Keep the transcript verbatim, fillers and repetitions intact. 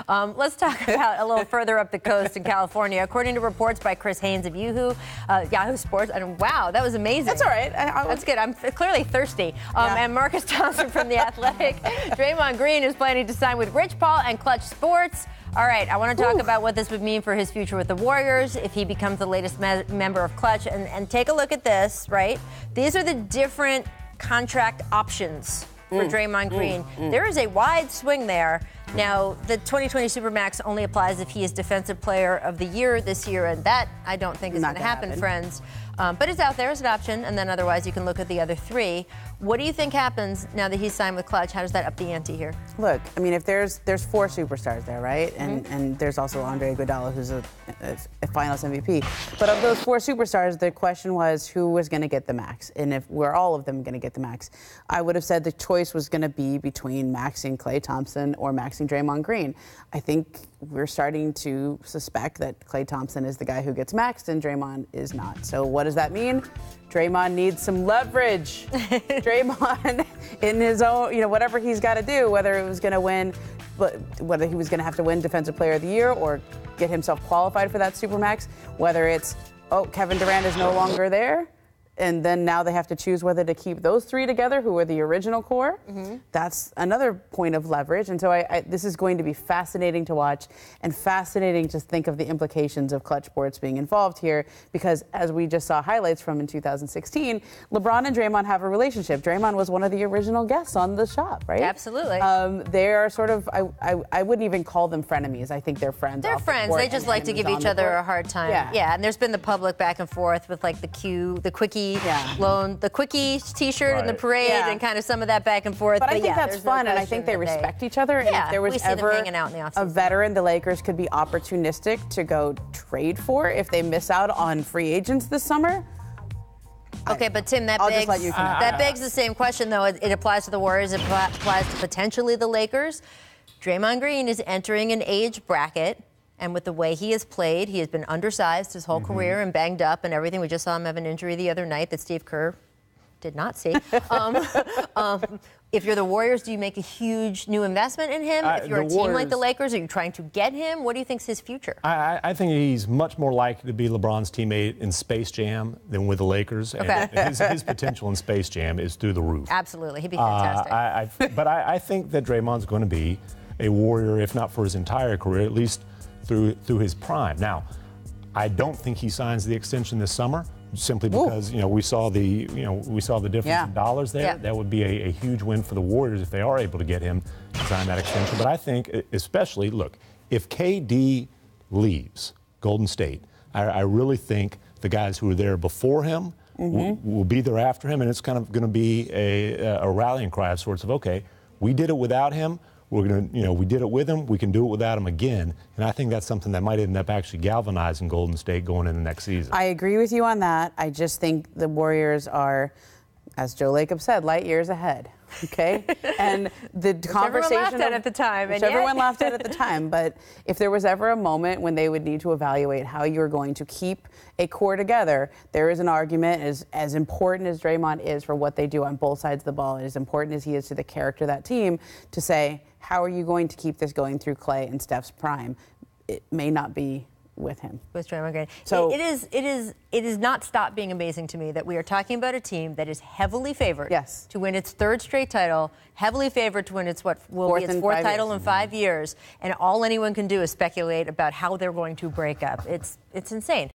Um, let's talk about a little further up the coast in California. According to reports by Chris Haynes of Yahoo, uh, Yahoo Sports, and wow, that was amazing. That's all right. I, I, That's good. I'm clearly thirsty. Um, yeah. And Marcus Thompson from The Athletic. Draymond Green is planning to sign with Rich Paul and Klutch Sports. All right, I want to talk Ooh. about what this would mean for his future with the Warriors if he becomes the latest me- member of Klutch. And, and take a look at this, right? These are the different contract options for mm. Draymond Green. Mm. Mm. There is a wide swing there. Now, the twenty twenty Supermax only applies if he is Defensive Player of the Year this year, and that I don't think is going to happen, happen, friends. Um, but it's out there as an option, and then otherwise you can look at the other three. What do you think happens now that he's signed with Klutch? How does that up the ante here? Look, I mean, if there's there's four superstars there, right? And mm-hmm. and there's also Andre Iguodala, who's a, a, a finalist M V P. But of those four superstars, the question was who was going to get the max, and if were all of them going to get the max. I would have said the choice was going to be between maxing Klay Thompson or maxing Draymond Green. I think we're starting to suspect that Klay Thompson is the guy who gets maxed and Draymond is not. So what does that mean? Draymond needs some leverage. Draymond, in his own, you know, whatever he's got to do, whether it was going to win, but whether he was going to have to win Defensive Player of the Year or get himself qualified for that Supermax, whether it's, oh, Kevin Durant is no longer there, and then now they have to choose whether to keep those three together, who are the original core. Mm-hmm. That's another point of leverage. And so I, I, this is going to be fascinating to watch and fascinating to think of the implications of Klutch Sports being involved here, because as we just saw highlights from in two thousand sixteen, LeBron and Draymond have a relationship. Draymond was one of the original guests on the shop, right? Absolutely. Um, they are sort of, I, I, I wouldn't even call them frenemies. I think they're friends. They're friends. The they just and, like and to give each other a hard time. Yeah. yeah. And there's been the public back and forth with like the Q, the quickie yeah. loan, the quickie T-shirt right. in the parade, yeah. and kind of some of that back and forth. But, but I think yeah, that's fun, no and I think they respect they, each other. And yeah, if there was we see ever them hanging out in the a veteran the Lakers could be opportunistic to go trade for if they miss out on free agents this summer. Okay, but Tim, that I'll begs, just let you uh, that begs the same question, though. It, it applies to the Warriors. It pl- applies to potentially the Lakers. Draymond Green is entering an age bracket, and with the way he has played, he has been undersized his whole mm-hmm. career and banged up and everything. We just saw him have an injury the other night that Steve Kerr did not see. um, um, if you're the Warriors, do you make a huge new investment in him? Uh, if you're a team Warriors, like the Lakers, are you trying to get him? What do you think's his future? I, I think he's much more likely to be LeBron's teammate in Space Jam than with the Lakers. Okay. And his, his potential in Space Jam is through the roof. Absolutely. He'd be fantastic. Uh, I, I, but I, I think that Draymond's going to be a Warrior, if not for his entire career, at least through through his prime. Now, I don't think he signs the extension this summer, simply because Ooh. you know we saw the you know we saw the difference yeah. in dollars there. Yeah. That would be a, a huge win for the Warriors if they are able to get him to sign that extension. But I think, especially, look, if K D leaves Golden State, I, I really think the guys who were there before him mm-hmm. will, will be there after him, and it's kind of going to be a, a rallying cry of sorts of, okay, we did it without him. We're going to, you know, we did it with him. We can do it without him again. And I think that's something that might end up actually galvanizing Golden State going into next season. I agree with you on that. I just think the Warriors are, as Joe Lacob said, light years ahead. Okay? And the which conversation. Everyone laughed at of, at the time. Which and everyone yet... laughed at at the time. But if there was ever a moment when they would need to evaluate how you're going to keep a core together, there is an argument, as, as important as Draymond is for what they do on both sides of the ball, and as important as he is to the character of that team, to say, how are you going to keep this going through Klay and Steph's prime? It may not be with him. With Draymond Green. So it, it is it is it is not stopped being amazing to me that we are talking about a team that is heavily favored yes. to win its third straight title, heavily favored to win its what will fourth be its fourth title years. in five years, and all anyone can do is speculate about how they're going to break up. It's it's insane.